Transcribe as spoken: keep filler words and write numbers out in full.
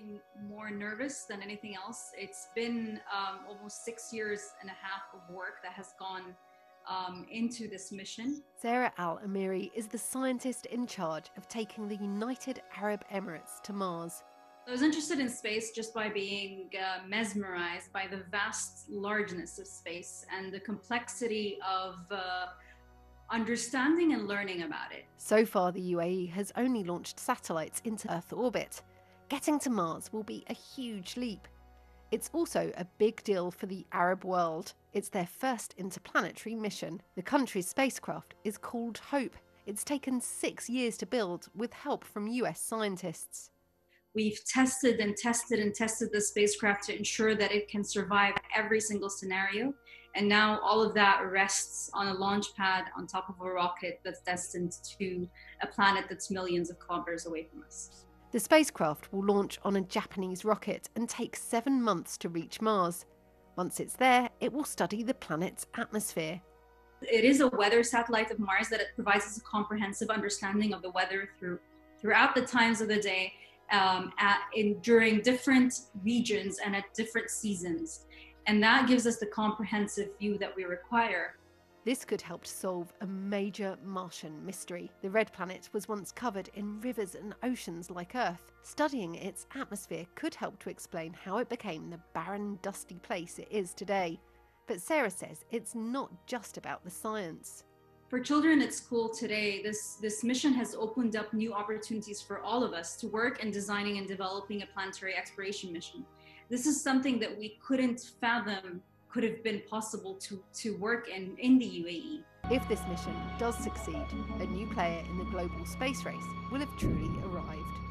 feeling more nervous than anything else. It's been um, almost six years and a half of work that has gone um, into this mission. Sarah Al-Amiri is the scientist in charge of taking the United Arab Emirates to Mars. I was interested in space just by being uh, mesmerized by the vast largeness of space and the complexity of uh, understanding and learning about it. So far, the U A E has only launched satellites into Earth orbit. Getting to Mars will be a huge leap. It's also a big deal for the Arab world. It's their first interplanetary mission. The country's spacecraft is called Hope. It's taken six years to build with help from U S scientists. We've tested and tested and tested the spacecraft to ensure that it can survive every single scenario. And now all of that rests on a launch pad on top of a rocket that's destined to a planet that's millions of kilometers away from us. The spacecraft will launch on a Japanese rocket and take seven months to reach Mars. Once it's there, it will study the planet's atmosphere. It is a weather satellite of Mars that it provides us a comprehensive understanding of the weather through, throughout the times of the day, um, at, in, during different regions and at different seasons. And that gives us the comprehensive view that we require. This could help to solve a major Martian mystery. The red planet was once covered in rivers and oceans like Earth. Studying its atmosphere could help to explain how it became the barren, dusty place it is today. But Sarah says it's not just about the science. For children at school today, this, this mission has opened up new opportunities for all of us to work in designing and developing a planetary exploration mission. This is something that we couldn't fathom could have been possible to, to work in, in the U A E. If this mission does succeed, a new player in the global space race will have truly arrived.